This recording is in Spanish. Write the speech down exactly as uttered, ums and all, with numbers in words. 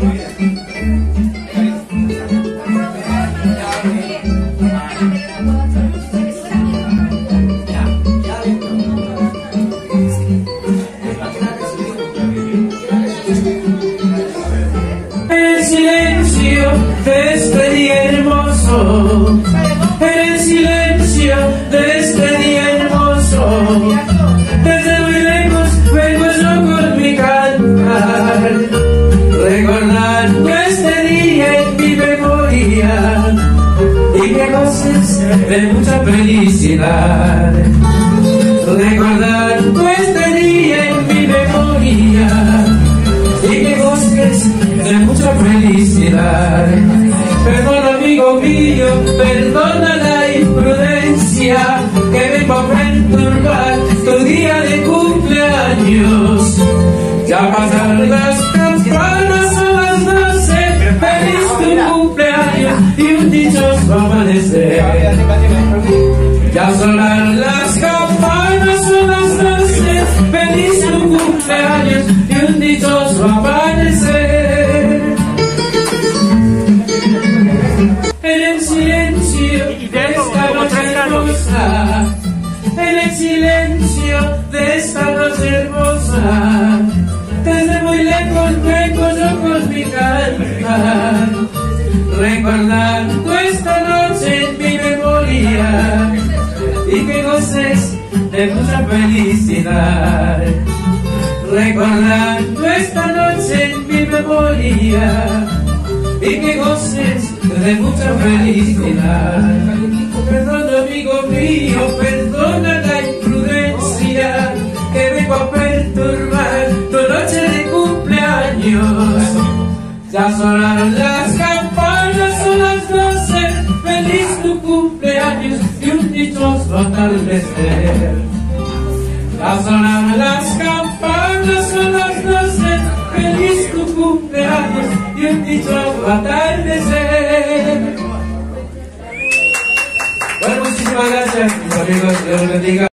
El silencio de este día hermoso, el silencio de este día hermoso, desde muy lejos vengo yo con mi cantar, recordando este día en mi memoria y que goces de mucha felicidad, recordando este día en mi memoria y que goces de mucha felicidad. Perdona, amigo mío, perdona la imprudencia que vengo a perturbar tu día de cumpleaños. Ya pasaron las campanas, son las doce, feliz tu cumpleaños y un dichoso amanecer. Ya sonaron las campanas, son las doce, feliz tu cumpleaños y un dichoso amanecer. En el silencio de esta noche hermosa, en el silencio de esta noche hermosa, desde muy lejos vengo yo con mi cantar, recordando esta noche en mi memoria y que goces de mucha felicidad, recordando esta noche en mi memoria y que goces de mucha felicidad. Perdona, amigo mío, perdona la imprudencia que vengo a perturbar tu noche de cumpleaños. Ya sonaron las campanas, son las doce, feliz tu cumpleaños y un dichoso atardecer. Ya sonaron las campanas, son las doce, feliz tu cumpleaños y un dichoso atardecer. Bueno, muchísimas gracias, mis amigos, Dios los bendiga.